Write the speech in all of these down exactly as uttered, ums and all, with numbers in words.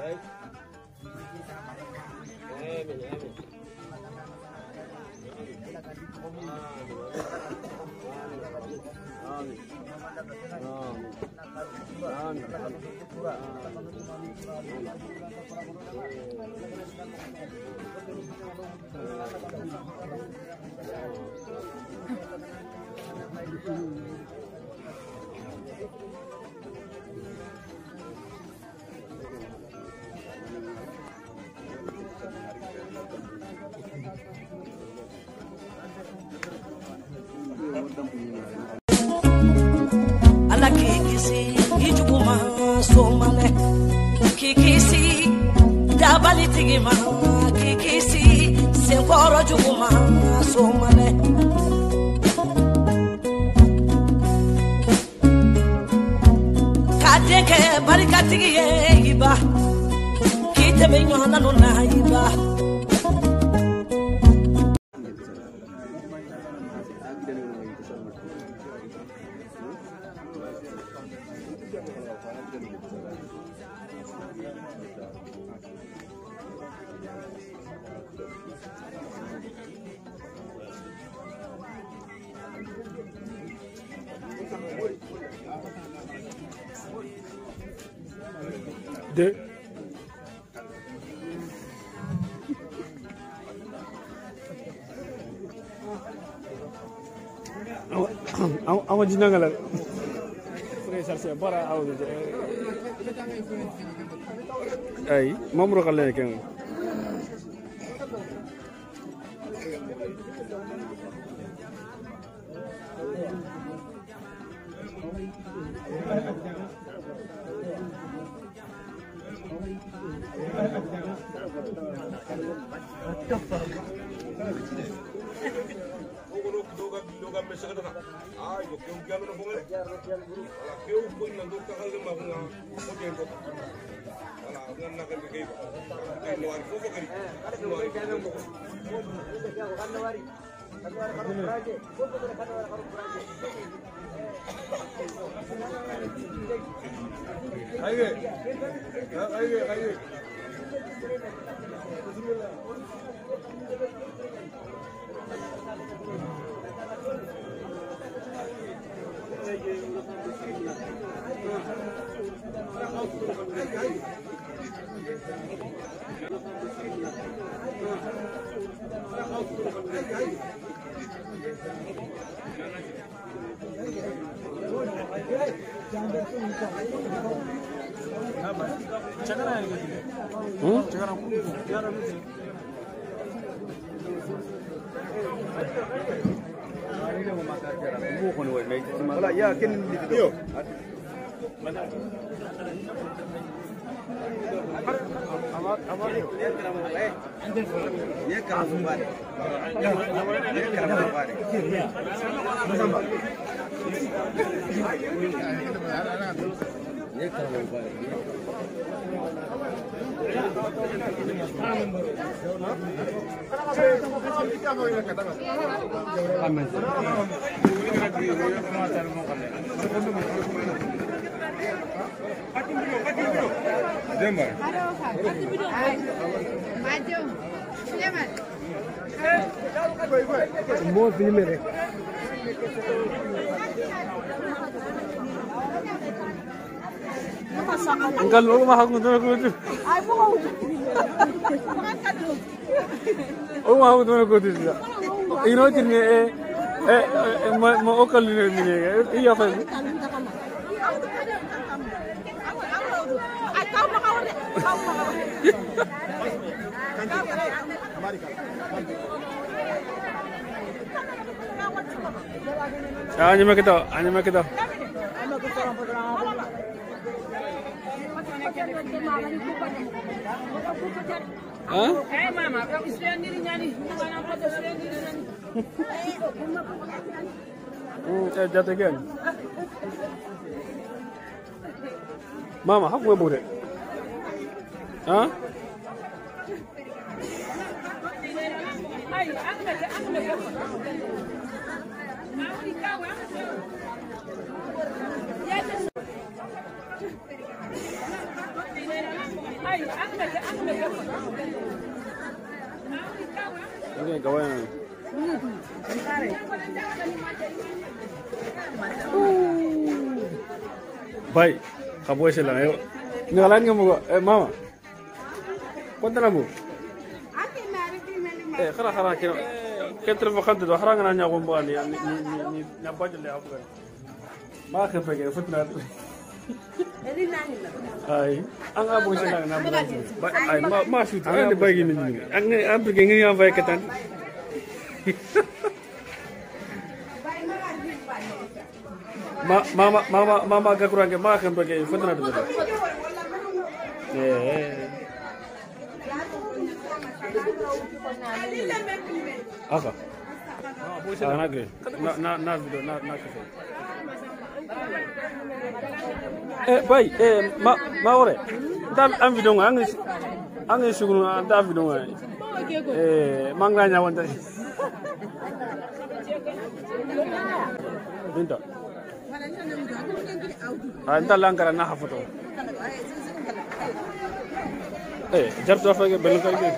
Ala kikisi ijuguma somale kikisi dabali tigima kikisi senkoro juguma somale kadeke barikatigi iba kitebe nyona nuna iba de ama jinangala presarse bara awde ay mamro kale ken Ah, yo creo que hablo con él. La que yo voy a andar cagando más una poquito. Ala, una naga que que. Que no hay foco que. No hay foco. Ahí ve. Ahí ve, ahí ve. Wala ya ken video. Amar amar ye karam hai. Ye karam bare. Ye karam bare. Ye karam bare. Demar. Maju. Demar. mo filmere Angkat lu mah aku tuh aku tuh. Ay mo. Mangkat do. Oh mah aku tuh aku tuh. Ino tinge eh eh mau okal ni ni iya apa? Ay kau mau kau kau mau. Hanya mak kita, hanya mak kita. Hah? Eh mama, kau istirahat diri nyari, bukan apa tu istirahat diri nyari. Hmm, eh jatuh kan? Mama, aku mau boleh. Hah? Ay, angkat, angkat. Mau dikau, angkat. Ya, Ini kawan. Baik, kamu sih lah. Ngalan kamu eh mama. Kuantan kamu? Eh, kara kara kira. Kita makan tu, harang nanya aku bukan ni ni ni ni apa je le aku kan. Mak kepengen futna. Ay, ang abo sih lang namun. Ay, ma masuk. Ang di bagi ni ni. Ang ang pergi ni yang baik ketan. Ma mama mama mama agak kurang ke mak kepengen futna tu. Eh. Apa? Ah, nak ke? Na na na video na na ke? Eh, baik. Eh, ma ma ore. Dan am video ang ang suguru anda video ang. Eh, manglanya wonta. Binta. Ah, enta langkara na foto. Eh, jab jab ke belum kali.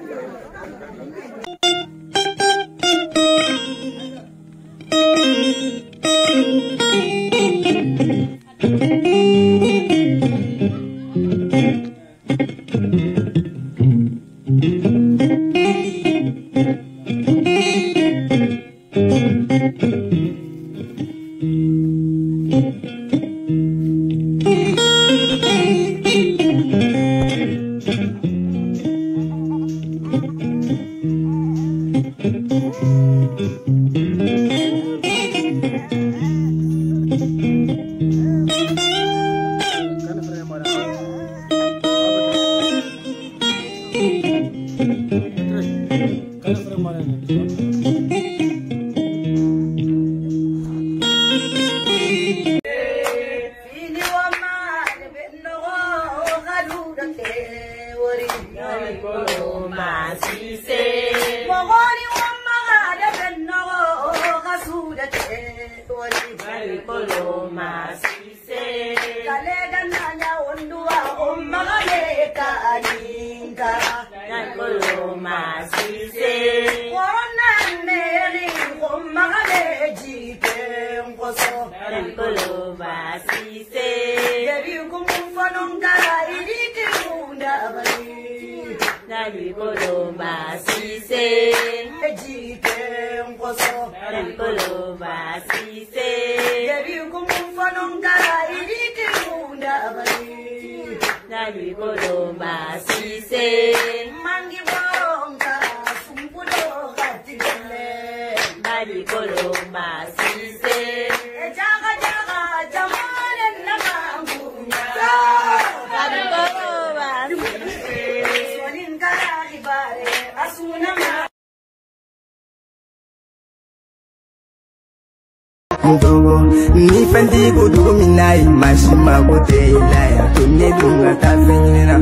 Ni fendi kudu minai mashima kote ilaya tunne dunga tafinyina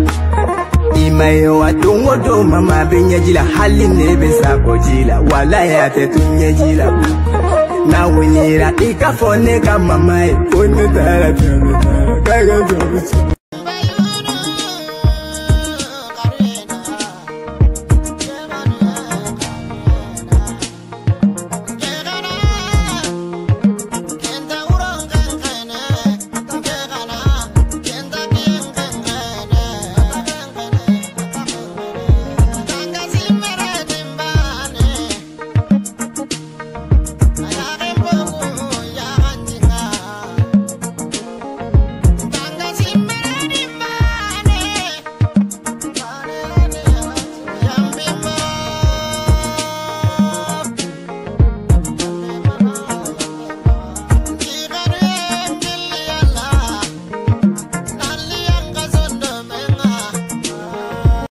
imaye watungo do mama benya jila hali nebe sako jila wala ya te tunye jila na winira ikafone kama mai kone tara tara kaga zobichi